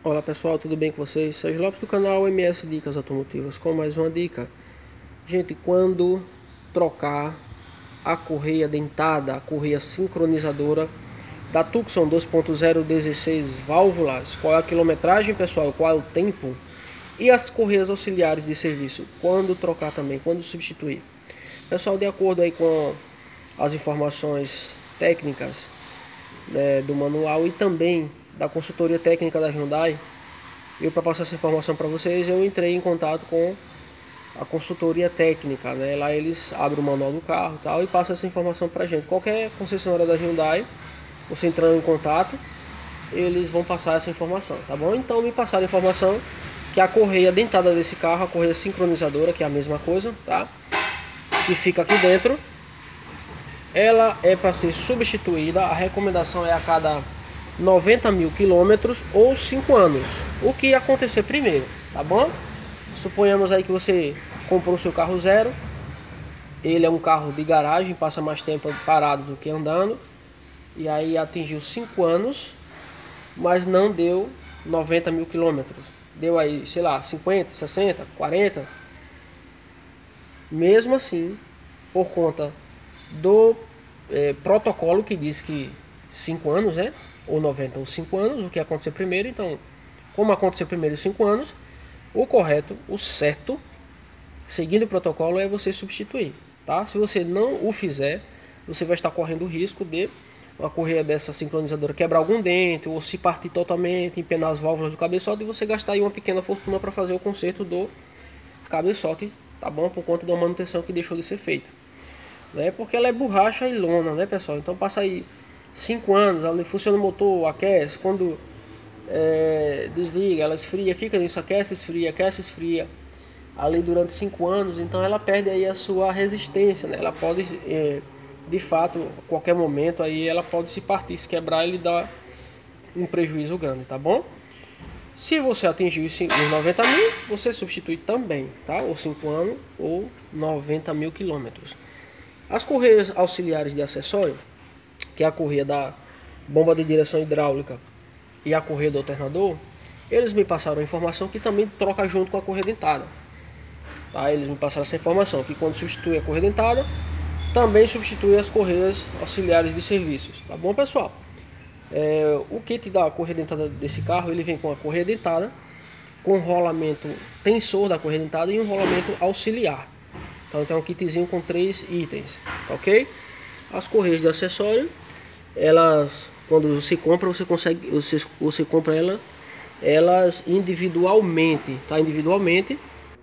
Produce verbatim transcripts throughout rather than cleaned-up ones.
Olá pessoal, tudo bem com vocês? Sérgio Lopes do canal M S Dicas Automotivas com mais uma dica. Gente, quando trocar a correia dentada, a correia sincronizadora da Tucson dois ponto zero dezesseis válvulas, qual é a quilometragem, pessoal, qual é o tempo, e as correias auxiliares de serviço, quando trocar também, quando substituir. Pessoal, de acordo aí com as informações técnicas, né, do manual e também da consultoria técnica da Hyundai, eu, para passar essa informação para vocês, eu entrei em contato com a consultoria técnica, né? Lá eles abrem o manual do carro e tal e passam essa informação para a gente. Qualquer concessionária da Hyundai, você entrando em contato, eles vão passar essa informação, tá bom? Então me passaram a informação que a correia dentada desse carro, a correia sincronizadora, que é a mesma coisa, tá? Que fica aqui dentro, ela é para ser substituída. A recomendação é a cada noventa mil quilômetros ou cinco anos. O que acontecer primeiro, tá bom? Suponhamos aí que você comprou o seu carro zero. Ele é um carro de garagem, passa mais tempo parado do que andando. E aí atingiu cinco anos, mas não deu noventa mil quilômetros. Deu aí, sei lá, cinquenta, sessenta, quarenta. Mesmo assim, por conta do é, protocolo que diz que cinco anos, né? Ou noventa ou cinco anos, o que acontecer primeiro. Então, como aconteceu primeiro cinco anos, o correto, o certo, seguindo o protocolo, é você substituir, tá? Se você não o fizer, você vai estar correndo o risco de uma correia dessa sincronizadora quebrar algum dente, ou se partir totalmente, empenar as válvulas do cabeçote, e você gastar aí uma pequena fortuna para fazer o conserto do cabeçote, tá bom? Por conta da manutenção que deixou de ser feita, né? Porque ela é borracha e lona, né, pessoal? Então passa aí cinco anos, ali funciona o motor, aquece, quando é, desliga, ela esfria, fica nisso, aquece, esfria, aquece, esfria, ali durante cinco anos, então ela perde aí a sua resistência, né? Ela pode, é, de fato, a qualquer momento, aí ela pode se partir, se quebrar, ele dá um prejuízo grande, tá bom? Se você atingir os noventa mil, você substitui também, tá? Ou cinco anos, ou noventa mil quilômetros. As correias auxiliares de acessório, que é a correia da bomba de direção hidráulica e a correia do alternador, eles me passaram a informação que também troca junto com a correia dentada, tá? Eles me passaram essa informação que quando substitui a correia dentada, também substitui as correias auxiliares de serviços, tá bom, pessoal? É, o kit da correia dentada desse carro, ele vem com a correia dentada, com um rolamento tensor da correia dentada e um rolamento auxiliar. Então tem um kitzinho com três itens, tá ok? As correias de acessório, elas, quando você compra, você consegue, você, você compra ela, elas individualmente, tá? Individualmente,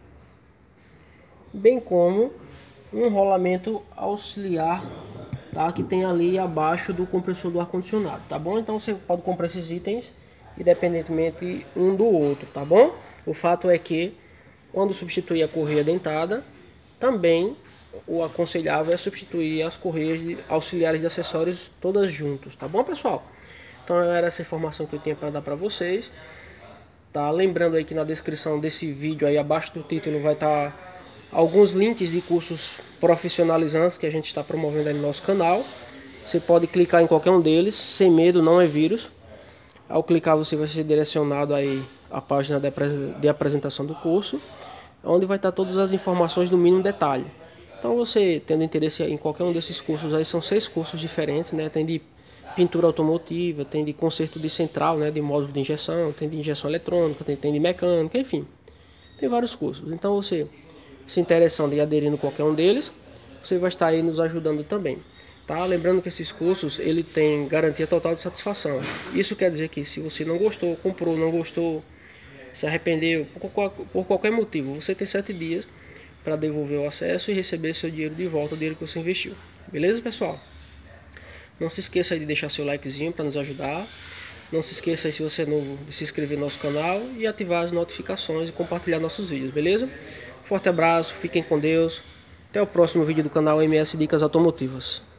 bem como um rolamento auxiliar, tá? Que tem ali abaixo do compressor do ar condicionado, tá bom? Então você pode comprar esses itens independentemente um do outro, tá bom? O fato é que quando substituir a correia dentada, também o aconselhável é substituir as correias de auxiliares de acessórios todas juntos, tá bom, pessoal? Então era essa informação que eu tinha para dar para vocês, tá? Lembrando aí que na descrição desse vídeo, aí abaixo do título, vai estar tá alguns links de cursos profissionalizantes que a gente está promovendo aí no nosso canal. Você pode clicar em qualquer um deles, sem medo, não é vírus. Ao clicar, você vai ser direcionado aí à página de apresentação do curso, onde vai estar todas as informações no mínimo detalhe. Então você tendo interesse em qualquer um desses cursos aí, são seis cursos diferentes, né? Tem de pintura automotiva, tem de conserto de central, né? De módulo de injeção, tem de injeção eletrônica, tem, tem de mecânica, enfim. Tem vários cursos. Então você, se interessando e aderindo a qualquer um deles, você vai estar aí nos ajudando também, tá? Lembrando que esses cursos, ele tem garantia total de satisfação. Isso quer dizer que se você não gostou, comprou, não gostou, se arrependeu, por, por qualquer motivo, você tem sete dias para devolver o acesso e receber seu dinheiro de volta, o dinheiro que você investiu. Beleza, pessoal? Não se esqueça aí de deixar seu likezinho para nos ajudar. Não se esqueça aí, se você é novo, de se inscrever no nosso canal e ativar as notificações e compartilhar nossos vídeos, beleza? Forte abraço, fiquem com Deus. Até o próximo vídeo do canal M S Dicas Automotivas.